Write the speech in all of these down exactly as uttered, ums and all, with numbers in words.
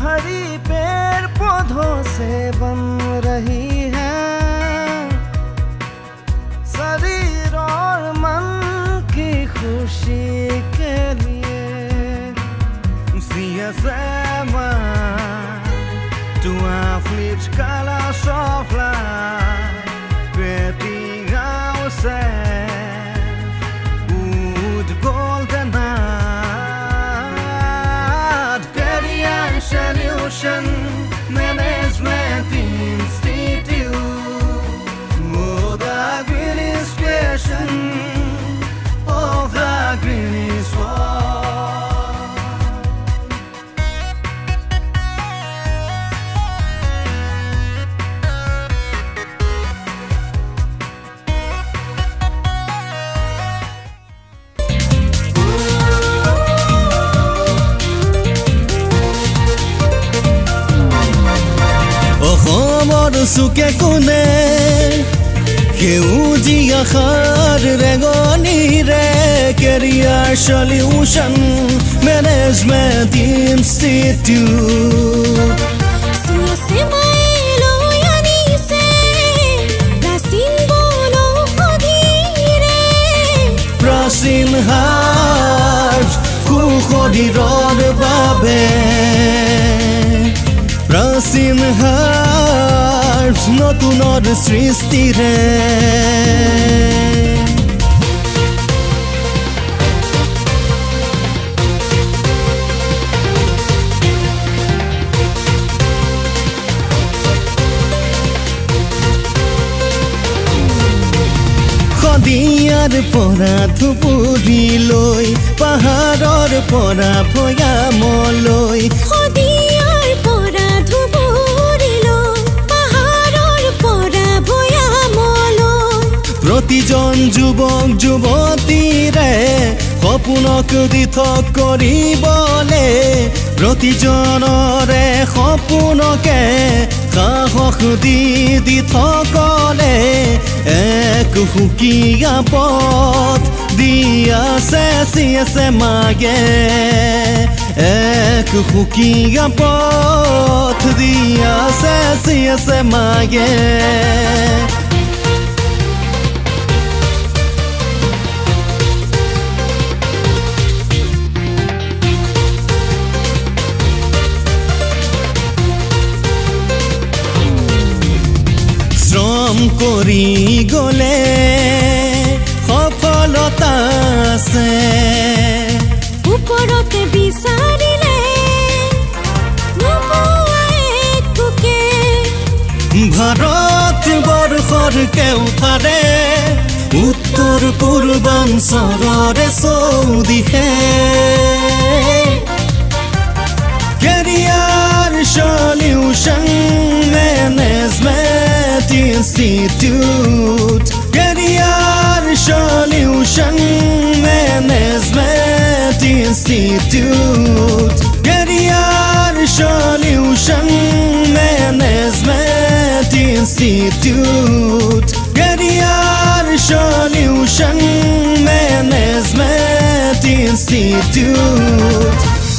हरी पेड़ पौधों से बन रही है, शरीर और मन की खुशी के लिए। C S M to afflict colors of life, creating ourselves with golden heart. Career Solution Management Institute, oh, the greenest creation of the greenest world. চুকে কোনে সেউজীয়া সাৰ ৰেঙনিৰে কেৰিয়াৰ সলিউশ্যন মেনেজমেণ্ট ইনষ্টিটিউট প্ৰাচীন হাৰ্বছ সুশৰীৰৰ বাবে প্ৰাচীন হাৰ্বছ নতুনৰ সৃষ্টিৰে শদিয়াৰ পৰা ধুবুৰীলৈ পাহাৰৰ পৰা ভৈয়ামলৈ শদিয়াৰ পৰা ধুবুৰীলৈ পাহাৰৰ পৰা ভৈয়ামলৈ প্ৰতিজন যুৱক যুৱতীৰে সপোনক দিঠক কৰিবলে প্ৰতিজনৰে সপোনকে সাহস দি দিঠকলে এক সুকীয়া পথ দি আছে চি এছ এমে এক সুকীয়া পথ দি আছে চি এছ এমে শ্ৰম কৰি গলে সফলতা আছে ওপৰতে বিচাৰিলে নোপোৱা একোকে ভাৰত বৰ্ষৰ কেউফালে উত্তৰ পূৰ্বাঞ্চলৰে চৌদিশে career solution management institute career solution management institute career solution management institute career solution management institute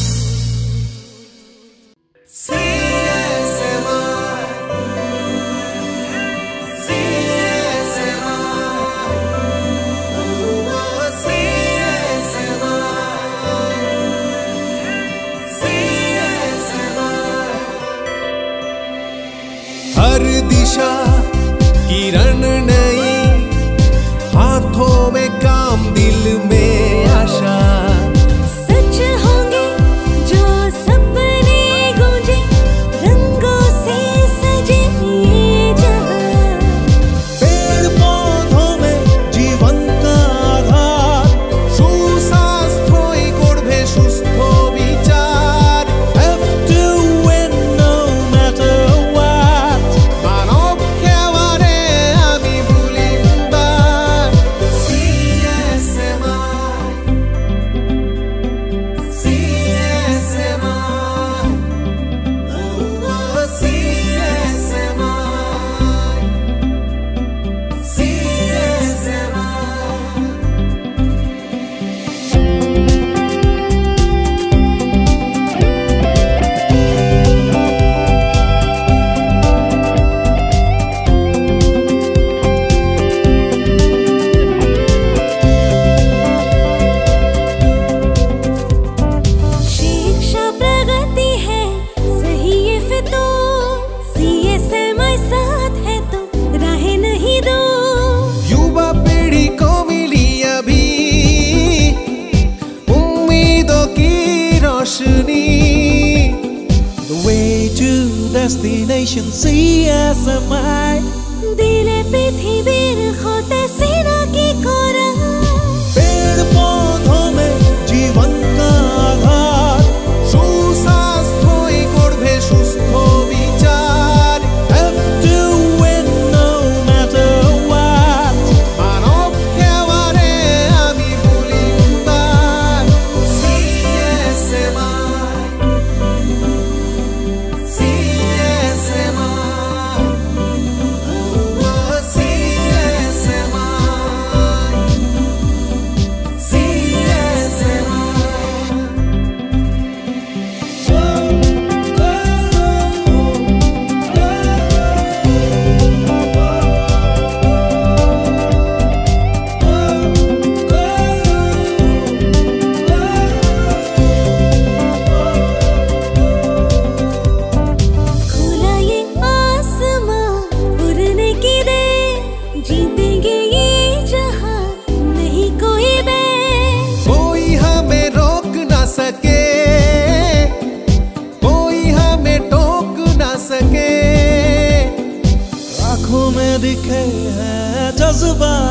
हर दिशा किरण नई हाथों में काम दिल में आशा सच होंगे जो सपने गूंजे रंगों से सजे ये जहां पेड़ पौधों में जीवन का आधार सुस्वास्थ्य गढ़बे सुस्थ विचार have to win no matter what मानव केवरे आमी भूलिंबार C S M destination C S M I দিলে পৃথিবীর হতে সিনা কি করা पेड़ पौधों में जीवन का आधार सुस्वास्थ्य করবে সুস্থ বিচার Have to win no matter what মানব কেবারে আমি বলি তার C S M I C S M I C S M I C S M I खुला ये आसमां उड़ने की दे जीतेंगे ये जहां नहीं कोई बे कोई हमें रोक ना सके कोई हमें टोक ना सके आंखों में दिखे हैं जज्बा